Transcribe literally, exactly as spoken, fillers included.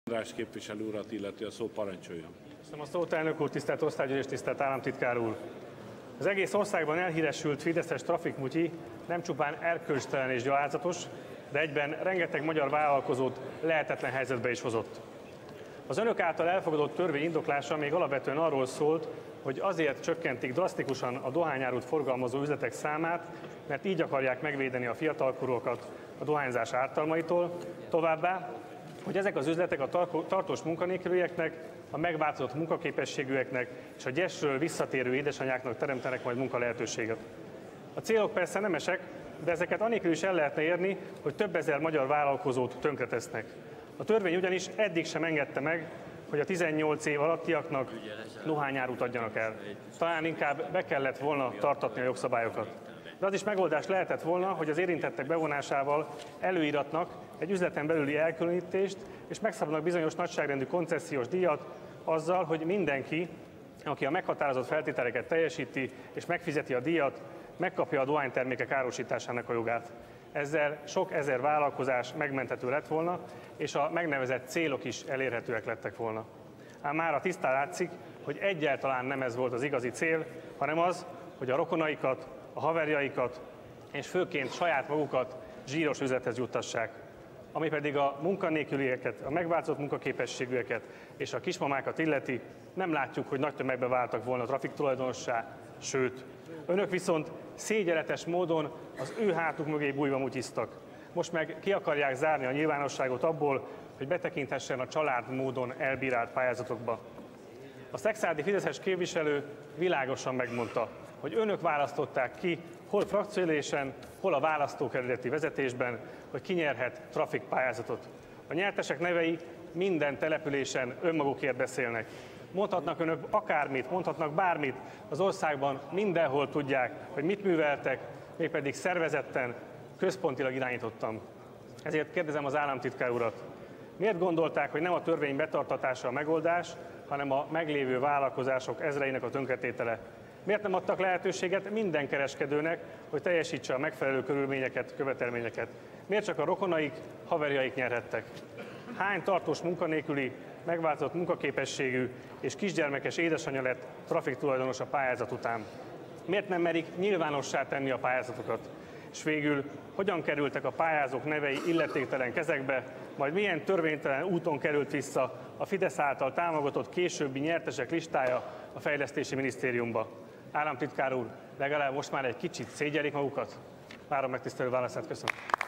András képviselő urat illeti a szó, parancsoljon. Köszönöm a szót, elnök úr, tisztelt osztálygyűlés, tisztelt államtitkár úr! Az egész országban elhíresült fideszes trafikmutyi nem csupán erkölcstelen és gyalázatos, de egyben rengeteg magyar vállalkozót lehetetlen helyzetbe is hozott. Az önök által elfogadott törvény indoklása még alapvetően arról szólt, hogy azért csökkentik drasztikusan a dohányárut forgalmazó üzletek számát, mert így akarják megvédeni a fiatalkorúakat a dohányzás ártalmaitól, továbbá, hogy ezek az üzletek a tartós munkanélkülieknek, a megváltozott munkaképességűeknek és a gyesről visszatérő édesanyáknak teremtenek majd munkalehetőséget. A célok persze nemesek, de ezeket anélkül is el lehetne érni, hogy több ezer magyar vállalkozót tönkretesznek. A törvény ugyanis eddig sem engedte meg, hogy a tizennyolc év alattiaknak dohányárut adjanak el. Talán inkább be kellett volna tartatni a jogszabályokat. De az is megoldás lehetett volna, hogy az érintettek bevonásával előíratnak egy üzleten belüli elkülönítést, és megszabnak bizonyos nagyságrendű koncesziós díjat azzal, hogy mindenki, aki a meghatározott feltételeket teljesíti és megfizeti a díjat, megkapja a dohánytermékek árusításának a jogát. Ezzel sok ezer vállalkozás megmenthető lett volna, és a megnevezett célok is elérhetőek lettek volna. Ám mára tisztán látszik, hogy egyáltalán nem ez volt az igazi cél, hanem az, hogy a rokonaikat, a haverjaikat és főként saját magukat zsíros üzlethez juttassák. Ami pedig a munkanélkülieket, a megváltozott munkaképességűeket és a kismamákat illeti, nem látjuk, hogy nagy tömegben váltak volna a trafiktulajdonossá, sőt, önök viszont szégyenletes módon az ő hátuk mögé bújva mutyiztak. Most meg ki akarják zárni a nyilvánosságot abból, hogy betekinthessen a család módon elbírált pályázatokba. A szekszárdi fideszes képviselő világosan megmondta, hogy önök választották ki, hol frakcióülésen, hol a választókerületi vezetésben, hogy ki nyerhet trafikpályázatot. A nyertesek nevei minden településen önmagukért beszélnek. Mondhatnak önök akármit, mondhatnak bármit, az országban mindenhol tudják, hogy mit műveltek, mégpedig szervezetten, központilag irányítottam. Ezért kérdezem az államtitkár urat, miért gondolták, hogy nem a törvény betartatása a megoldás, hanem a meglévő vállalkozások ezreinek a tönkretétele? Miért nem adtak lehetőséget minden kereskedőnek, hogy teljesítse a megfelelő körülményeket, követelményeket? Miért csak a rokonaik, haverjaik nyerhettek? Hány tartós munkanélküli, megváltozott munkaképességű és kisgyermekes édesanyja lett trafiktulajdonos a pályázat után? Miért nem merik nyilvánossá tenni a pályázatokat? És végül, hogyan kerültek a pályázók nevei illetéktelen kezekbe, majd milyen törvénytelen úton került vissza a Fidesz által támogatott későbbi nyertesek listája a Fejlesztési Minisztériumba? Államtitkár úr, legalább most már egy kicsit szégyelik magukat? Várom megtisztelő válaszát, köszönöm.